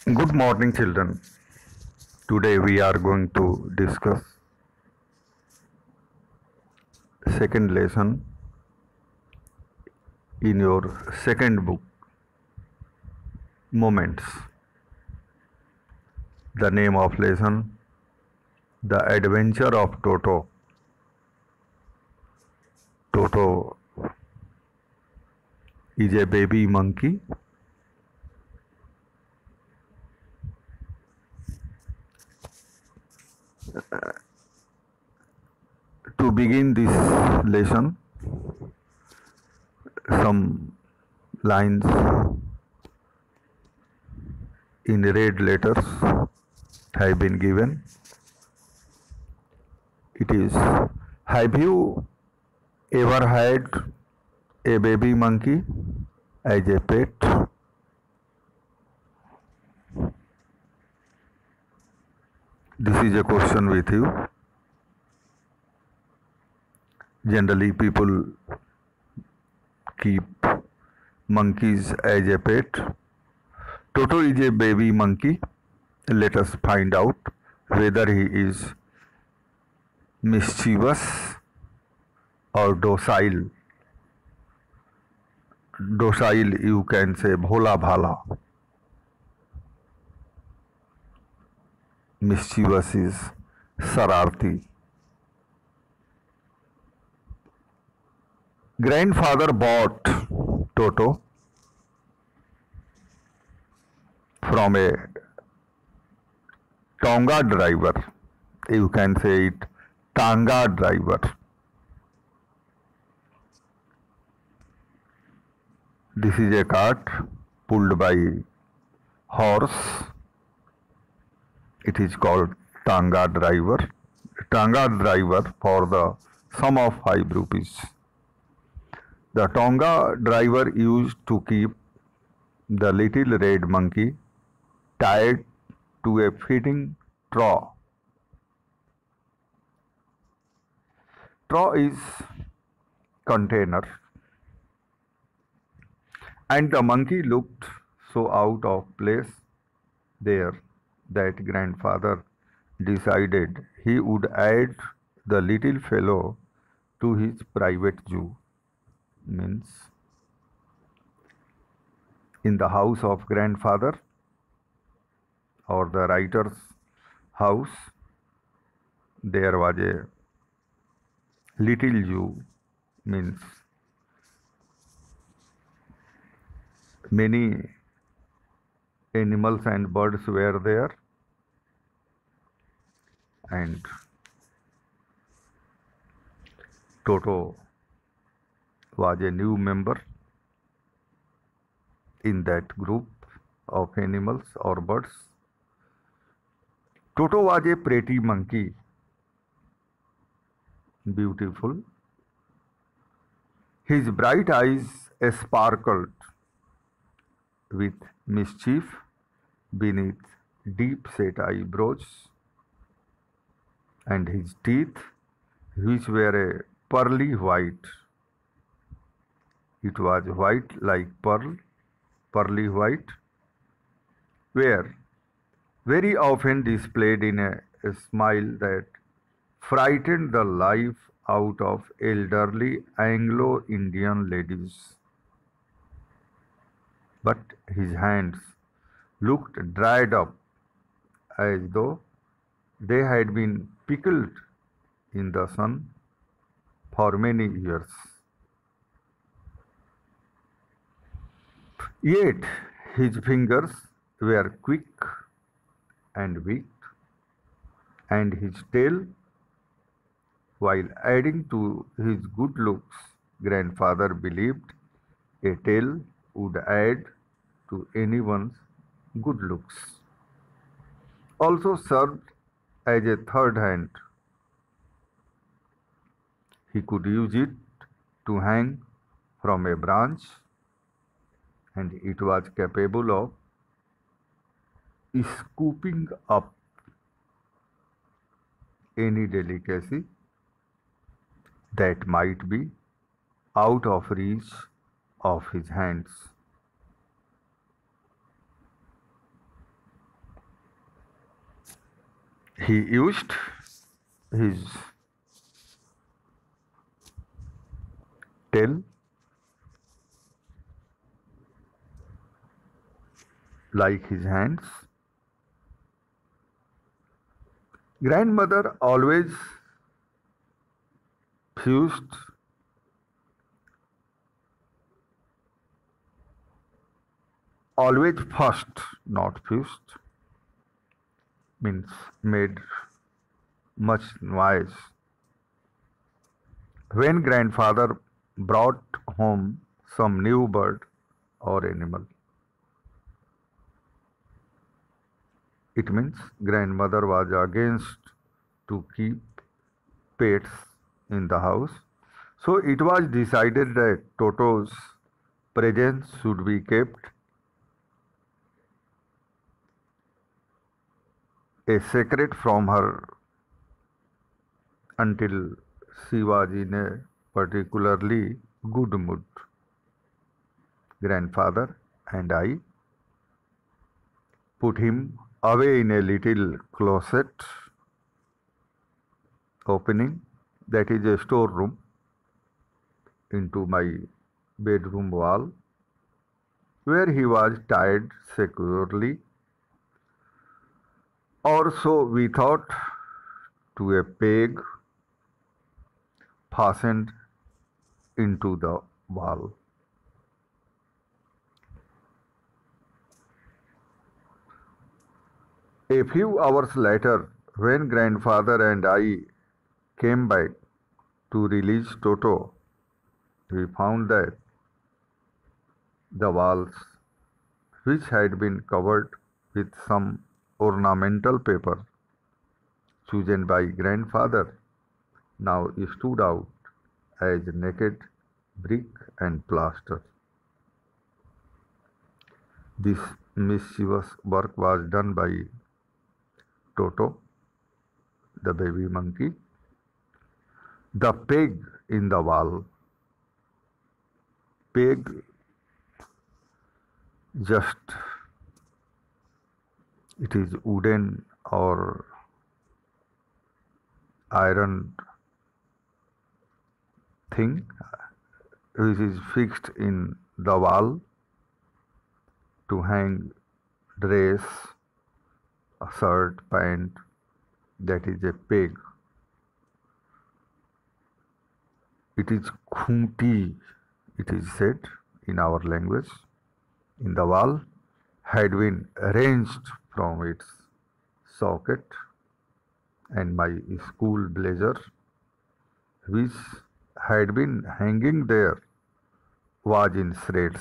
Good morning, children. Today we are going to discuss second lesson in your second book, Moments. The name of lesson, The Adventure of Toto. Toto is a baby monkey. To begin this lesson, some lines in red letters have been given. It is, have you ever had a baby monkey as a pet? This is a question with you. Generally, people keep monkeys as a pet. Toto is a baby monkey. Let us find out whether he is mischievous or docile. Docile, you can say bhola bhala. Mischievous is sararti. Grandfather bought Toto from a Tonga driver. You can say it Tanga driver. This is a cart pulled by horse. It is called Tanga driver. Tanga driver for the sum of 5 rupees. The Tonga driver used to keep the little red monkey tied to a feeding trough. Trough is container, and the monkey looked so out of place there that grandfather decided he would add the little fellow to his private zoo. Means in the house of grandfather or the writer's house, there was a little zoo, means many animals and birds were there, and Toto was a new member in that group of animals or birds. Toto was a pretty monkey, beautiful. His bright eyes sparkled with mischief beneath deep-set eyebrows, and his teeth, which were a pearly white, it was white like pearl, pearly white, were very often displayed in a smile that frightened the life out of elderly Anglo-Indian ladies. But his hands looked dried up as though they had been pickled in the sun for many years. Yet his fingers were quick and weak, and his tail, while adding to his good looks, grandfather believed a tail would add to anyone's good looks. Also served as a third hand. He could use it to hang from a branch, and it was capable of scooping up any delicacy that might be out of reach of his hands. He used his tail like his hands. Grandmother fused, always first, not fused, means made much noise when grandfather brought home some new bird or animal. It means grandmother was against to keep pets in the house. So it was decided that Toto's presence should be kept a secret from her until she was in a particularly good mood. Grandfather and I put him away in a little closet opening, that is a storeroom, into my bedroom wall, where he was tied securely, or so we thought, to a peg fastened into the wall. A few hours later, when grandfather and I came back to release Toto, we found that the walls, which had been covered with some ornamental paper chosen by grandfather, now stood out as naked brick and plaster. This mischievous work was done by Toto, the baby monkey. The peg in the wall, peg just, it is wooden or iron thing which is fixed in the wall to hang dress, a shirt, pant, that is a peg. It is khunti, it is said in our language, in the wall, had been wrenched from its socket, and my school blazer, which had been hanging there, was in shreds,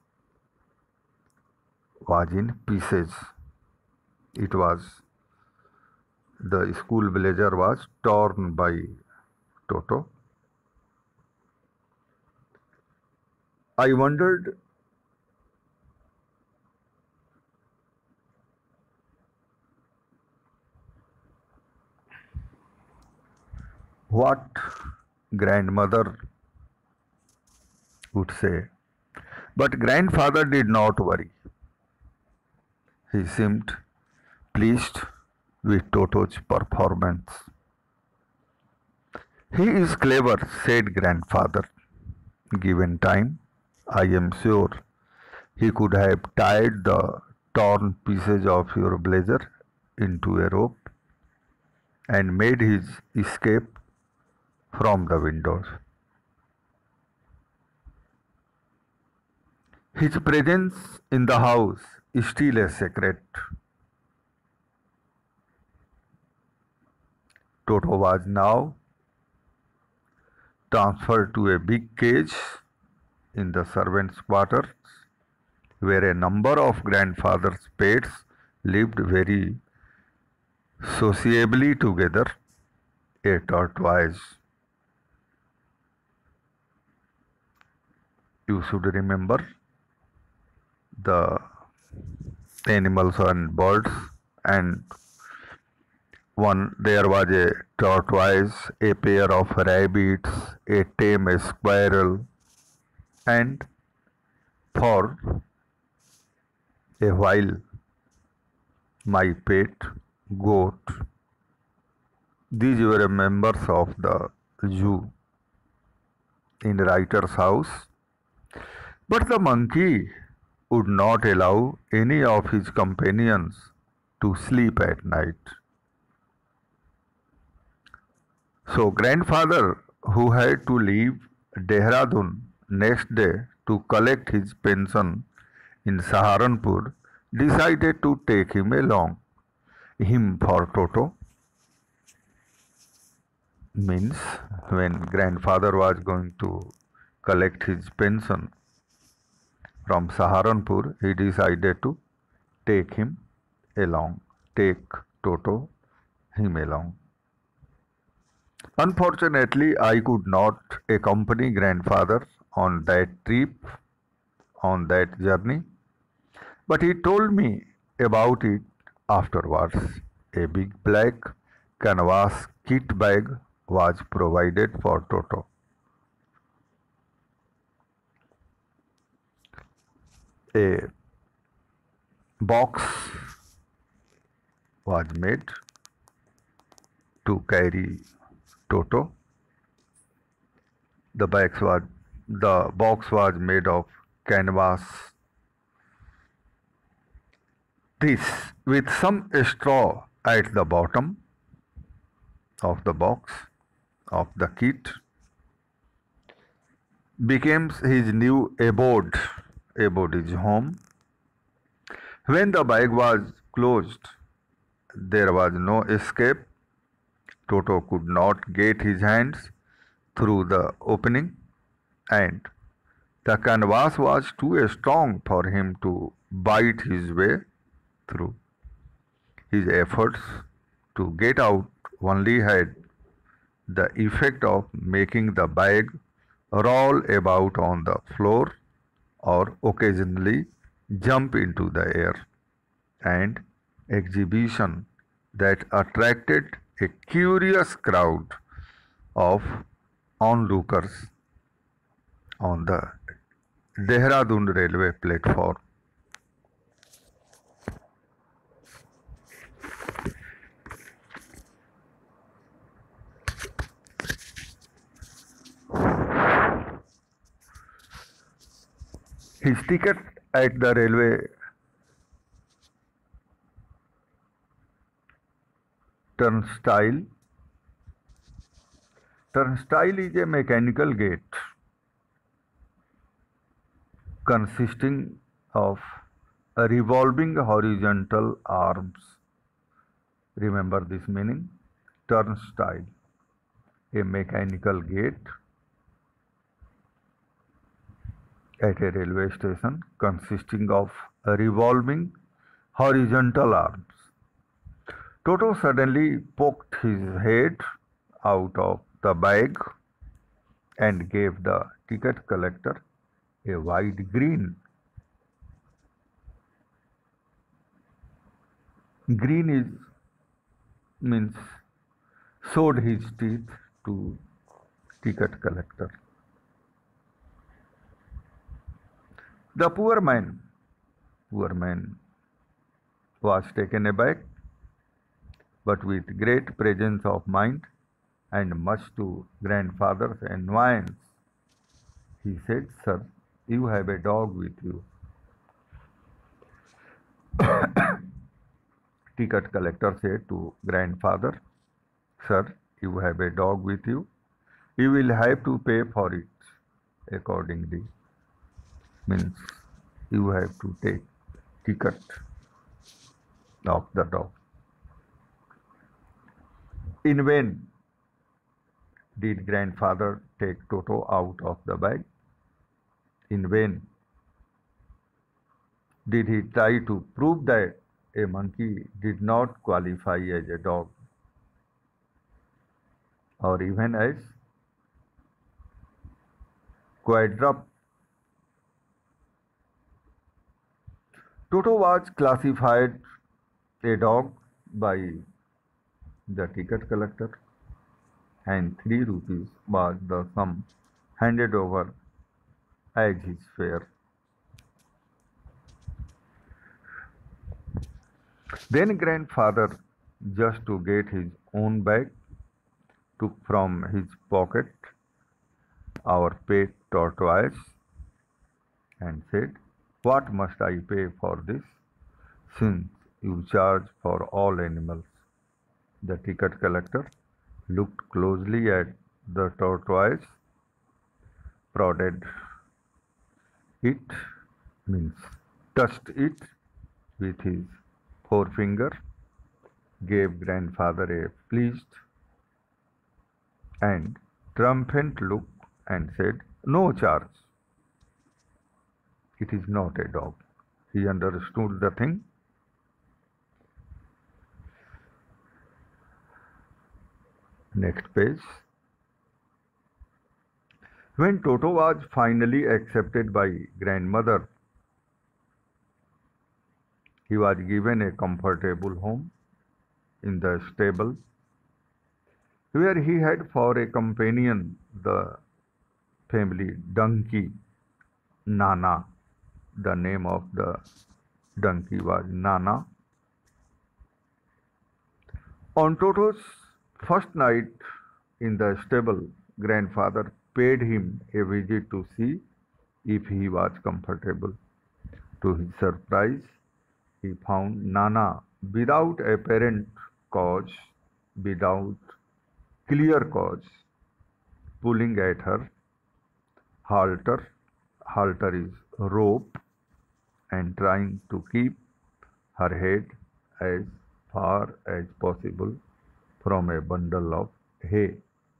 was in pieces. It was, the school blazer was torn by Toto. I wondered what grandmother would say. But grandfather did not worry. He seemed pleased with Toto's performance. He is clever, said grandfather. Given time, I am sure he could have tied the torn pieces of your blazer into a rope and made his escape from the windows. His presence in the house is still a secret. Toto was now transferred to a big cage in the servants' quarters, where a number of grandfather's pets lived very sociably together. A tortoise. You should remember the animals and birds, and there was a tortoise, a pair of rabbits, a tame squirrel, and for a while my pet goat These were members of the zoo in writer's house, but the monkey would not allow any of his companions to sleep at night. So grandfather, who had to leave Dehradun next day to collect his pension in Saharanpur, decided to take him for Toto. Means when grandfather was going to collect his pension from Saharanpur, he decided to take him along, take Toto him along. Unfortunately, I could not accompany grandfather on that trip, on that journey, but he told me about it afterwards. A big black canvas kit bag was provided for Toto. A box was made to carry Toto. The box was made of canvas. This with some straw at the bottom of the box of the kit becomes his new abode. Abode is home. When the bag was closed, there was no escape. Toto could not get his hands through the opening, and the canvas was too strong for him to bite his way through. His efforts to get out only had the effect of making the bag roll about on the floor or occasionally jump into the air, an exhibition that attracted a curious crowd of onlookers on the Dehradun railway platform. His ticket at the railway turnstile. Turnstile is a mechanical gate consisting of revolving horizontal arms. Remember this meaning? Turnstile, a mechanical gate at a railway station consisting of revolving horizontal arms. Toto suddenly poked his head out of the bag and gave the ticket collector a wide grin. Grin is means showed his teeth to ticket collector. The poor man was taken aback, but with great presence of mind and much to grandfather's annoyance, he said, "Sir, you have a dog with you." Ticket collector said to grandfather, "Sir, you have a dog with you. You will have to pay for it accordingly." Means you have to take ticket of the dog. In vain did grandfather take Toto out of the bag. In vain did he try to prove that a monkey did not qualify as a dog or even as quadruped. Toto was classified a dog by the ticket collector, and 3 rupees was the sum handed over as his fare. Then grandfather, just to get his own bag, took from his pocket our pet tortoise and said, "What must I pay for this, since you charge for all animals?" The ticket collector looked closely at the tortoise, prodded it, means touched it with his forefinger, gave grandfather a pleased and triumphant look, and said, "No charge. It is not a dog." He understood the thing. Next page. When Toto was finally accepted by grandmother, he was given a comfortable home in the stable, where he had for a companion the family donkey Nana. The name of the donkey was Nana. On Toto's first night in the stable, grandfather paid him a visit to see if he was comfortable. To his surprise, he found Nana without apparent cause, without clear cause, pulling at her halter. Halter is rope, and trying to keep her head as far as possible from a bundle of hay.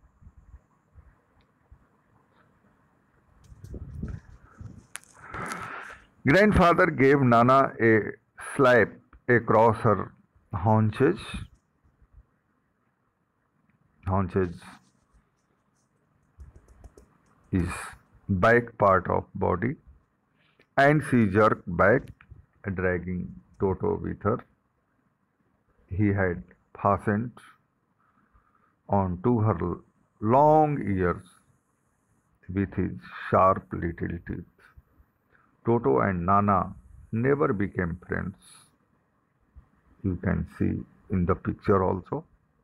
Grandfather gave Nana a slap across her haunches. Haunches is back part of body, and she jerked back, dragging Toto with her. He had fastened onto her long ears with his sharp little teeth. Toto and Nana never became friends. You can see in the picture also.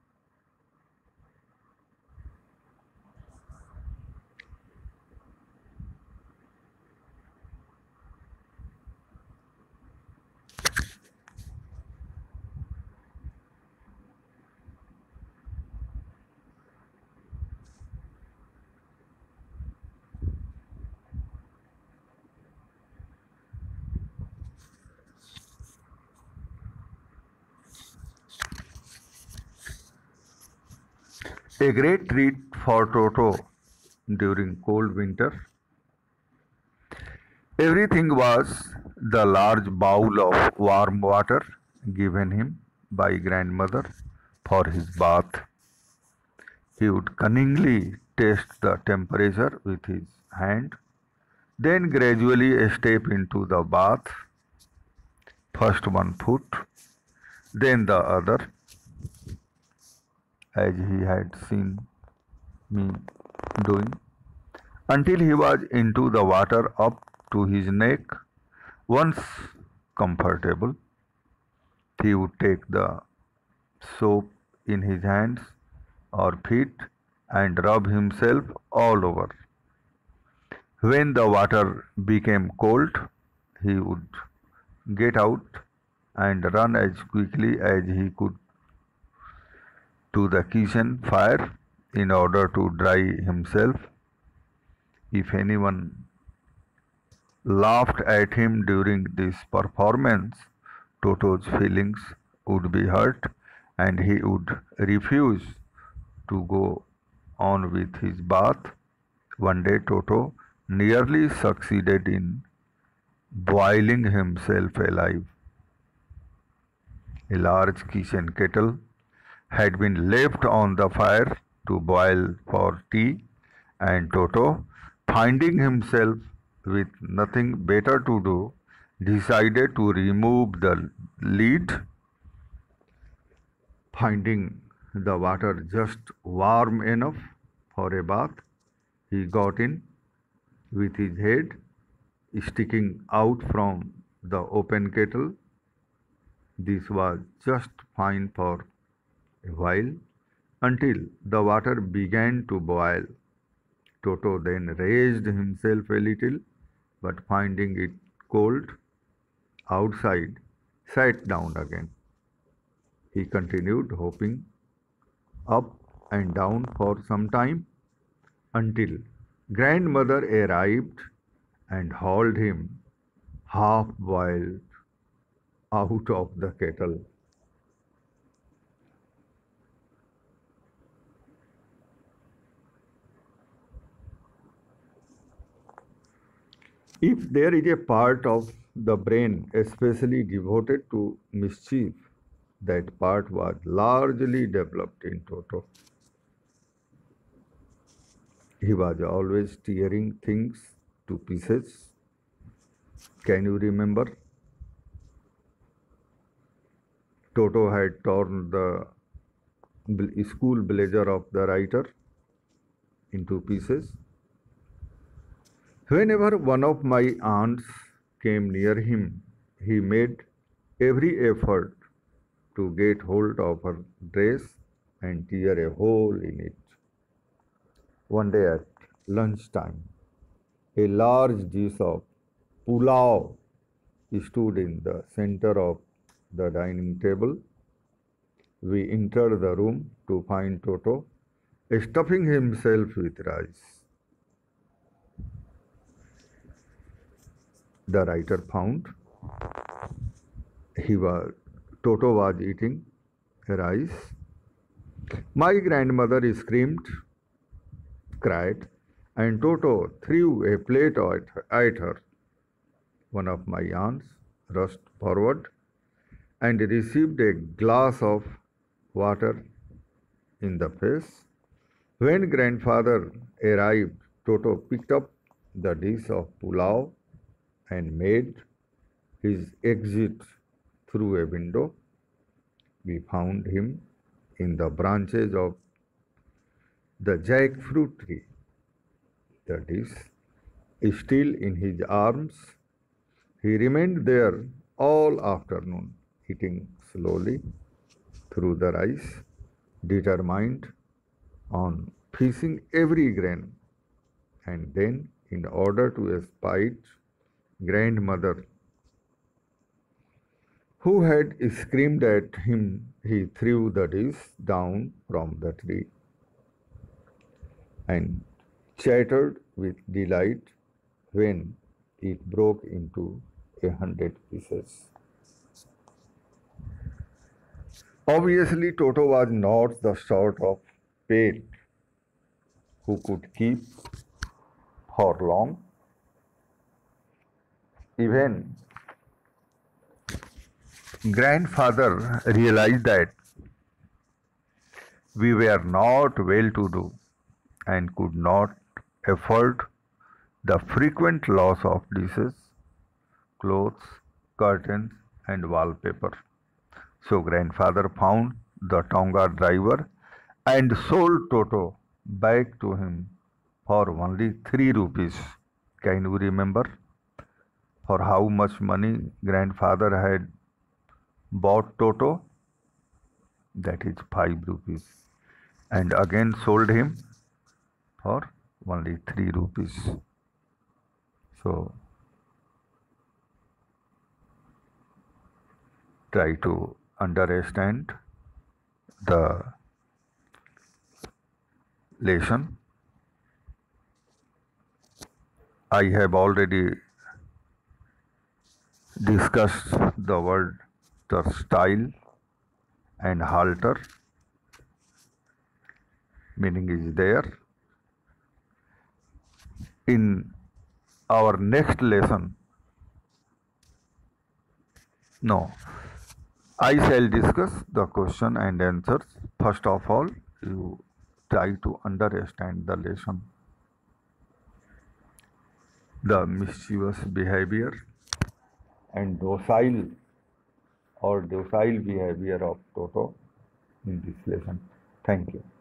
A great treat for Toto during cold winter. Everything was the large bowl of warm water given him by grandmother for his bath. He would cunningly test the temperature with his hand, then gradually step into the bath, first one foot, then the other, as he had seen me doing, until he was into the water up to his neck. Once comfortable, he would take the soap in his hands or feet and rub himself all over. When the water became cold, he would get out and run as quickly as he could to the kitchen fire in order to dry himself. If anyone laughed at him during this performance, Toto's feelings would be hurt and he would refuse to go on with his bath. One day, Toto nearly succeeded in boiling himself alive. A large kitchen kettle had been left on the fire to boil for tea, and Toto, finding himself with nothing better to do, decided to remove the lid. Finding the water just warm enough for a bath, he got in with his head sticking out from the open kettle. This was just fine for a while. until the water began to boil. Toto then raised himself a little, but finding it cold outside, sat down again. He continued hopping up and down for some time until grandmother arrived and hauled him half boiled out of the kettle. If there is a part of the brain especially devoted to mischief, that part was largely developed in Toto. He was always tearing things to pieces. Can you remember? Toto had torn the school blazer of the writer into pieces. Whenever one of my aunts came near him, he made every effort to get hold of her dress and tear a hole in it. One day at lunchtime, a large dish of pulao stood in the center of the dining table. We entered the room to find Toto stuffing himself with rice. The writer found Toto was eating rice. My grandmother screamed, cried, and Toto threw a plate at her. One of my aunts rushed forward and received a glass of water in the face. When grandfather arrived, Toto picked up the dish of pulao and made his exit through a window. We found him in the branches of the jackfruit tree. The dish is still in his arms. He remained there all afternoon, eating slowly through the rice, determined on fishing every grain. And then, in order to spite grandmother, who had screamed at him, he threw the dish down from the tree and chattered with delight when it broke into 100 pieces. Obviously, Toto was not the sort of pet who could keep for long. Even grandfather realized that we were not well to do and could not afford the frequent loss of dishes, clothes, curtains, and wallpaper. So grandfather found the Tonga driver and sold Toto back to him for only 3 rupees. Can you remember for how much money grandfather had bought Toto? That is 5 rupees. And again sold him for only 3 rupees. So try to understand the lesson. I have already discussed the word style and halter. Meaning is there. In our next lesson, I shall discuss the question and answers. First of all, you try to understand the lesson. The mischievous behavior and docile behavior of Toto in this lesson. Thank you.